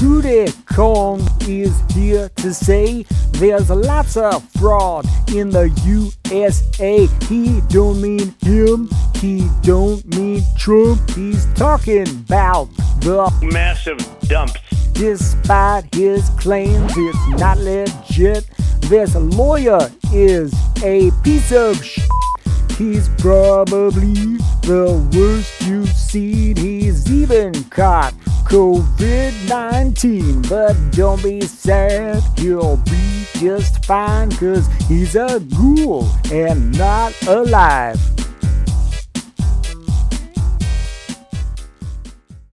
Rudy Kong is here to say there's lots of fraud in the USA. He don't mean him, he don't mean Trump. He's talking about the massive dumps. Despite his claims it's not legit, this lawyer is a piece of shit. He's probably the worst you've seen. He's even caught COVID-19, but don't be sad, he'll be just fine, 'cause he's a ghoul and not alive.